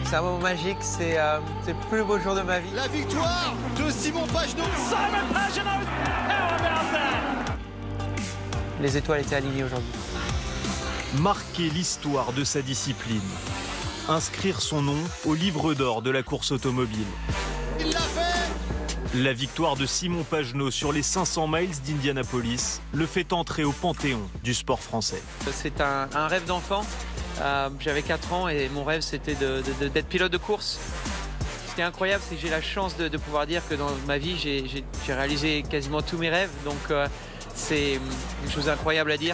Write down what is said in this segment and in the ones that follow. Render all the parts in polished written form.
C'est un moment magique, c'est le plus beau jour de ma vie. La victoire de Simon Pagenaud. Simon Pagenaud, how about that? Les étoiles étaient alignées aujourd'hui. Marquer l'histoire de sa discipline. Inscrire son nom au livre d'or de la course automobile. Il l'a fait. La victoire de Simon Pagenaud sur les 500 miles d'Indianapolis le fait entrer au panthéon du sport français. C'est un rêve d'enfant. J'avais 4 ans et mon rêve c'était d'être pilote de course. Ce qui est incroyable, c'est que j'ai la chance de pouvoir dire que dans ma vie, j'ai réalisé quasiment tous mes rêves. Donc c'est une chose incroyable à dire.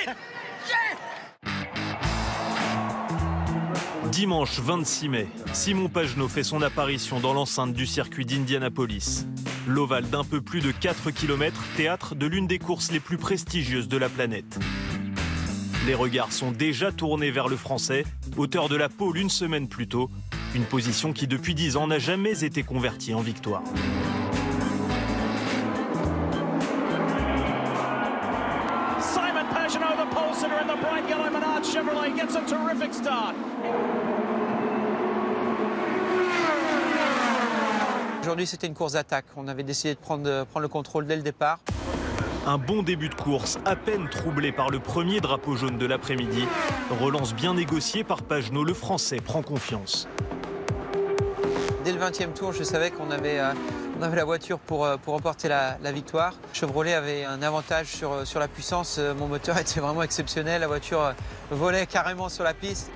Dimanche 26 mai, Simon Pagenaud fait son apparition dans l'enceinte du circuit d'Indianapolis. L'ovale d'un peu plus de 4 km, théâtre de l'une des courses les plus prestigieuses de la planète. Les regards sont déjà tournés vers le Français, auteur de la pole une semaine plus tôt, une position qui depuis 10 ans n'a jamais été convertie en victoire. Simon Pagenaud, the pole sitter in the bright yellow Menard Chevrolet, gets a terrific start. Aujourd'hui, c'était une course d'attaque. On avait décidé de prendre le contrôle dès le départ. Un bon début de course, à peine troublé par le premier drapeau jaune de l'après-midi. Relance bien négociée par Pagenaud, le Français prend confiance. Dès le 20e tour, je savais qu'on avait la voiture pour remporter la victoire. Chevrolet avait un avantage sur la puissance. Mon moteur était vraiment exceptionnel. La voiture volait carrément sur la piste.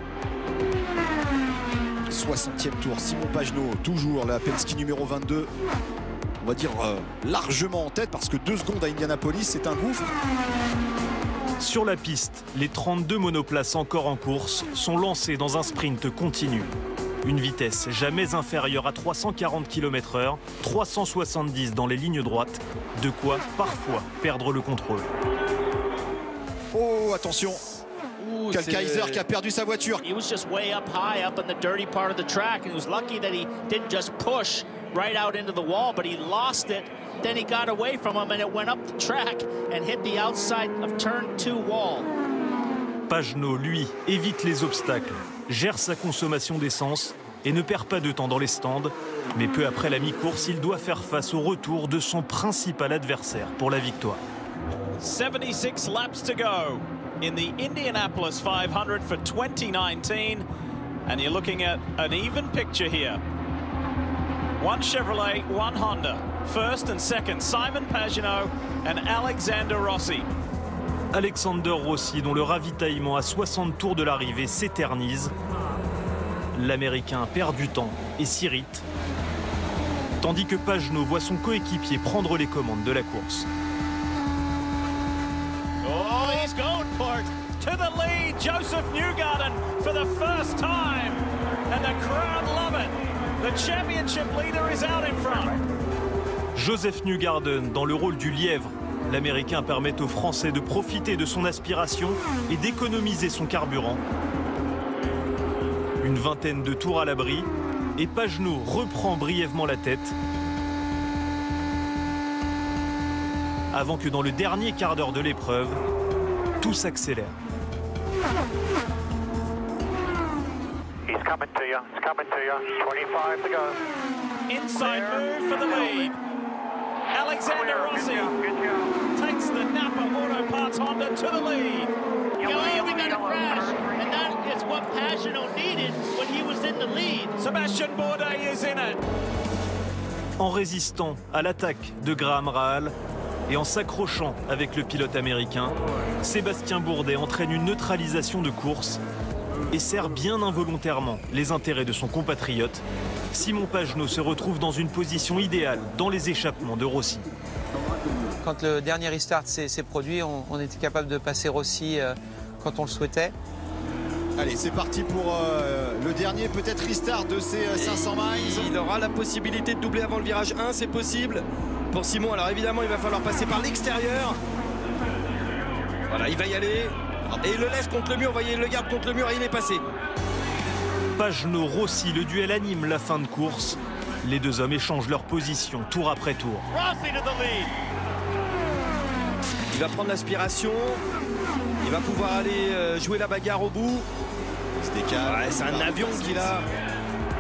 60e tour, Simon Pagenaud, toujours la Penske numéro 22. On va dire largement en tête parce que 2 secondes à Indianapolis, c'est un gouffre. Sur la piste, les 32 monoplaces encore en course sont lancés dans un sprint continu. Une vitesse jamais inférieure à 340 km/h, 370 dans les lignes droites, de quoi parfois perdre le contrôle. Oh, attention! Cal Kaiser qui a perdu sa voiture. He was just way up high, up in the dirty part of the track, and he was lucky that he didn't just push right out into the wall, but he lost it. Then he got away from him, and it went up the track and hit the outside of turn 2 wall. Pagenaud, lui, évite les obstacles, gère sa consommation d'essence et ne perd pas de temps dans les stands. Mais peu après la mi-course, il doit faire face au retour de son principal adversaire pour la victoire. 76 laps to go in the Indianapolis 500 for 2019, and you're looking at an even picture here. 1 Chevrolet, 1 Honda. First and second, Simon Pagenaud and Alexander Rossi. Alexander Rossi, dont le ravitaillement à 60 tours de l'arrivée s'éternise. L'Américain perd du temps et s'irrite, tandis que Pagenaud voit son coéquipier prendre les commandes de la course. Oh, he's going for it. To the lead, Joseph Newgarden for the first time. And the crowd love it. The championship leader is out in front. Joseph Newgarden dans le rôle du lièvre. L'Américain permet aux Français de profiter de son aspiration et d'économiser son carburant. Une vingtaine de tours à l'abri et Pagenaud reprend brièvement la tête avant que dans le dernier quart d'heure de l'épreuve, tout s'accélère. He's coming to you. It's coming to you. 25 to go. Inside move for the lead. Alexander Rossi takes the Napa Auto Parts Honda to the lead. We got a crash, and that is what Pagenaud needed when he was in the lead. Sebastian Bourdais is in it. En résistant à l'attaque de Graham Rahal et en s'accrochant avec le pilote américain, Sébastien Bourdais entraîne une neutralisation de course et sert bien involontairement les intérêts de son compatriote. Simon Pagenaud se retrouve dans une position idéale dans les échappements de Rossi. Quand le dernier restart s'est produit, on était capable de passer Rossi quand on le souhaitait. Allez, c'est parti pour le dernier peut-être restart de ces 500 miles. Il aura la possibilité de doubler avant le virage 1, c'est possible pour Simon. Alors évidemment, il va falloir passer par l'extérieur. Voilà, il va y aller. Et il le laisse contre le mur, vous voyez, il le garde contre le mur et il est passé. Pagenaud, Rossi, le duel anime la fin de course. Les deux hommes échangent leur position tour après tour. Rossi to the lead. Il va prendre l'aspiration. Il va pouvoir aller jouer la bagarre au bout. Il se décale. Ouais, c'est un avion qu'il a.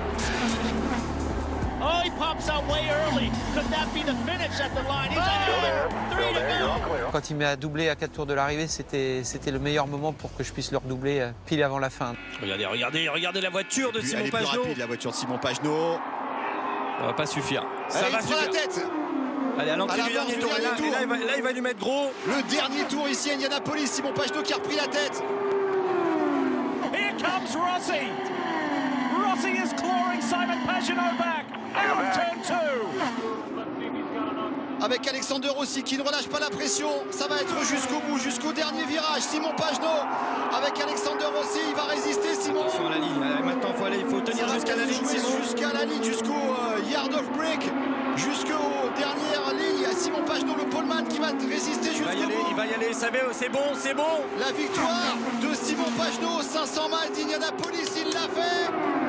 pops out way early. Could that be the finish at the line? He's ahead. 3 to go. Quand il m'a doublé à 4 tours de l'arrivée, c'était le meilleur moment pour que je puisse le redoubler pile avant la fin. Regardez la voiture de Simon Elle est plus Pagenaud. rapide, la voiture de Simon Pagenaud. Ça va pas suffire. Ça Allez, va il prend suffire. la tête. Allez, à l'entrée À du l'avance dernier du tour. Et dernier tour. là, il va lui mettre gros. Le dernier tour ici à Indianapolis, Simon Pagenaud qui a repris la tête. Here comes Rossi. Rossi is clawing Simon Pagenaud back out of turn 2. Avec Alexander Rossi qui ne relâche pas la pression. Ça va être jusqu'au bout, jusqu'au dernier virage. Simon Pagenaud avec Alexander Rossi, il va résister Simon. Sur la ligne. Allez, maintenant, il faut tenir jusqu'à la ligne, Simon. Jusqu'à la ligne, jusqu'au yard of break, jusqu'aux dernières lignes. Simon Pagenaud, le poleman qui va résister jusqu'au bout. Il va y aller, c'est bon. La victoire de Simon Pagenaud, 500 miles d'Indianapolis, il l'a fait.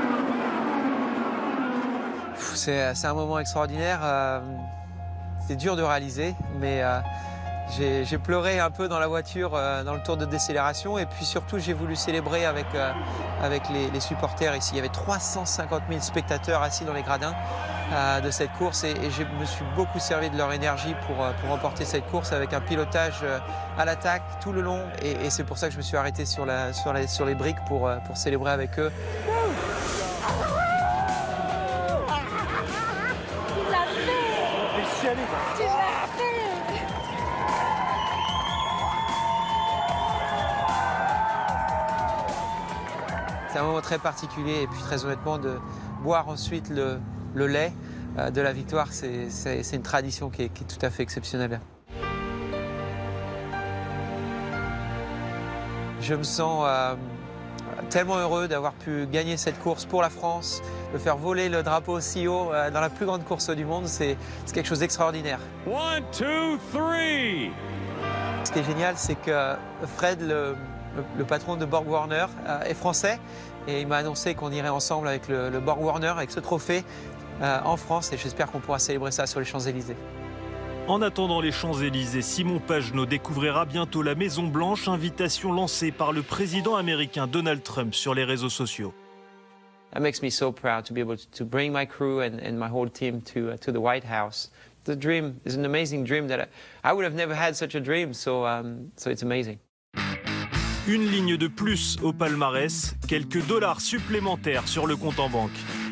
C'est un moment extraordinaire. C'est dur de réaliser, mais j'ai pleuré un peu dans la voiture dans le tour de décélération. Et puis surtout, j'ai voulu célébrer avec les supporters ici. Il y avait 350 000 spectateurs assis dans les gradins de cette course. Et je me suis beaucoup servi de leur énergie pour remporter cette course avec un pilotage à l'attaque tout le long. Et c'est pour ça que je me suis arrêté sur les briques pour célébrer avec eux. C'est un moment très particulier et puis très honnêtement de boire ensuite le lait de la victoire, c'est une tradition qui est tout à fait exceptionnelle. Je me sens tellement heureux d'avoir pu gagner cette course pour la France, de faire voler le drapeau aussi haut dans la plus grande course du monde, c'est quelque chose d'extraordinaire. 1, 2, 3. Ce qui est génial, c'est que Fred, le patron de Borg Warner, est français et il m'a annoncé qu'on irait ensemble avec le Borg Warner, avec ce trophée en France et j'espère qu'on pourra célébrer ça sur les Champs-Élysées. En attendant les Champs-Élysées, Simon Pagenaud découvrira bientôt la Maison-Blanche, invitation lancée par le président américain Donald Trump sur les réseaux sociaux. It makes me so proud to be able to bring my crew and my whole team to the White House. The dream is an amazing dream that I would have never had such a dream, so it's amazing. Une ligne de plus au palmarès, quelques dollars supplémentaires sur le compte en banque.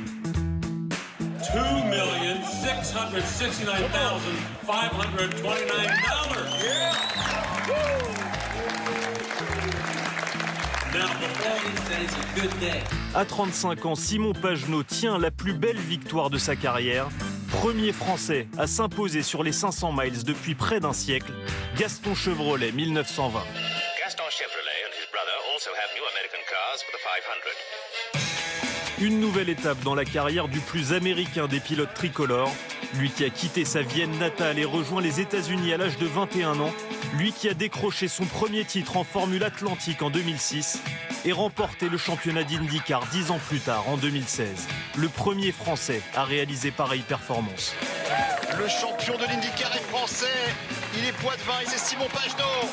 À 35 ans, Simon Pagenaud tient la plus belle victoire de sa carrière. Premier Français à s'imposer sur les 500 miles depuis près d'un siècle, Gaston Chevrolet, 1920. Gaston Chevrolet and his brother also have new American cars for the 500. Une nouvelle étape dans la carrière du plus américain des pilotes tricolores. Lui qui a quitté sa Vienne natale et rejoint les États-Unis à l'âge de 21 ans. Lui qui a décroché son premier titre en Formule Atlantique en 2006 et remporté le championnat d'IndyCar 10 ans plus tard, en 2016. Le premier Français à réaliser pareille performance. Le champion de l'IndyCar est français. Il est poitevin et c'est Simon Pagenaud.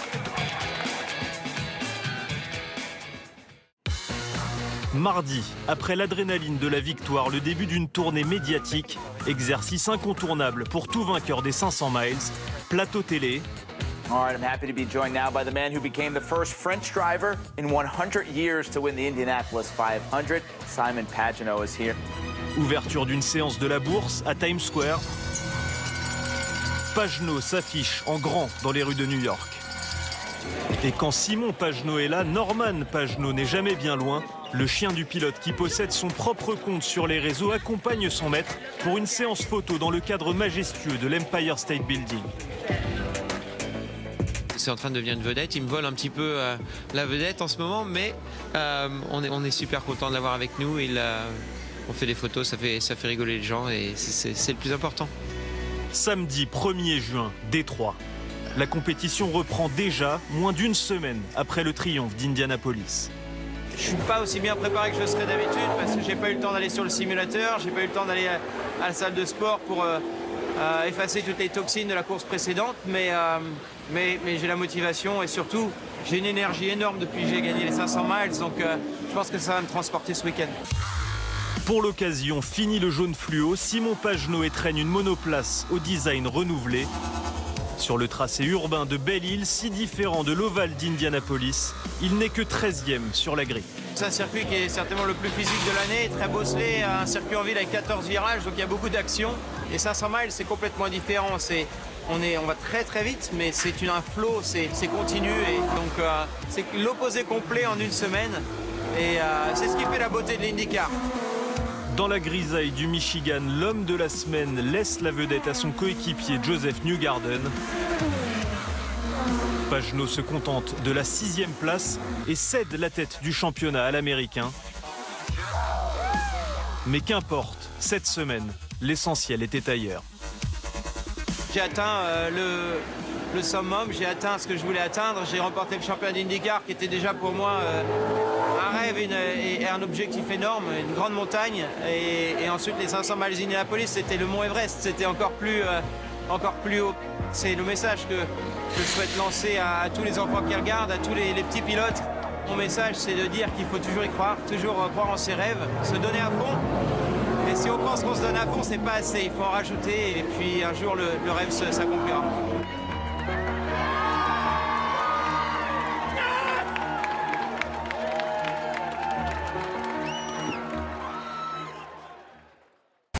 Mardi, après l'adrénaline de la victoire, le début d'une tournée médiatique, exercice incontournable pour tout vainqueur des 500 miles, plateau télé. All right, I'm happy to be joined now by the man who became the first French driver in 100 years to win the Indianapolis 500. Simon Pagenaud is here. Ouverture d'une séance de la bourse à Times Square. Pagenaud s'affiche en grand dans les rues de New York. Et quand Simon Pagenaud est là, Norman Pagenaud n'est jamais bien loin. Le chien du pilote qui possède son propre compte sur les réseaux accompagne son maître pour une séance photo dans le cadre majestueux de l'Empire State Building. C'est en train de devenir une vedette, il me vole un petit peu la vedette en ce moment, mais on est super content de l'avoir avec nous. On fait des photos, ça fait rigoler les gens et c'est le plus important. Samedi 1er juin, Détroit. La compétition reprend déjà moins d'une semaine après le triomphe d'Indianapolis. Je suis pas aussi bien préparé que je serais d'habitude parce que j'ai pas eu le temps d'aller sur le simulateur, j'ai pas eu le temps d'aller à la salle de sport pour effacer toutes les toxines de la course précédente, mais j'ai la motivation et surtout j'ai une énergie énorme depuis que j'ai gagné les 500 miles, donc je pense que ça va me transporter ce week-end. Pour l'occasion, fini le jaune fluo, Simon Pagenaud étrenne une monoplace au design renouvelé. Sur le tracé urbain de Belle-Île, si différent de l'ovale d'Indianapolis, il n'est que 13e sur la grille. C'est un circuit qui est certainement le plus physique de l'année, très bosselé, un circuit en ville avec 14 virages, donc il y a beaucoup d'action. Et 500 miles, c'est complètement différent. On va très très vite, mais c'est un flow, c'est continu. Et donc c'est l'opposé complet en une semaine. Et c'est ce qui fait la beauté de l'IndyCar. Dans la grisaille du Michigan, l'homme de la semaine laisse la vedette à son coéquipier Joseph Newgarden. Pagenaud se contente de la 6e place et cède la tête du championnat à l'américain. Mais qu'importe, cette semaine, l'essentiel était ailleurs. J'ai atteint le summum, j'ai atteint ce que je voulais atteindre. J'ai remporté le championnat d'IndyCar qui était déjà pour moi un rêve et un objectif énorme, une grande montagne. Et ensuite les 500 miles d'Indianapolis, c'était le mont Everest, c'était encore plus haut. C'est le message que je souhaite lancer à tous les enfants qui regardent, à tous les petits pilotes. Mon message, c'est de dire qu'il faut toujours y croire, toujours croire en ses rêves, se donner à fond. Et si on pense qu'on se donne à fond, c'est pas assez, il faut en rajouter et puis un jour le rêve s'accomplira.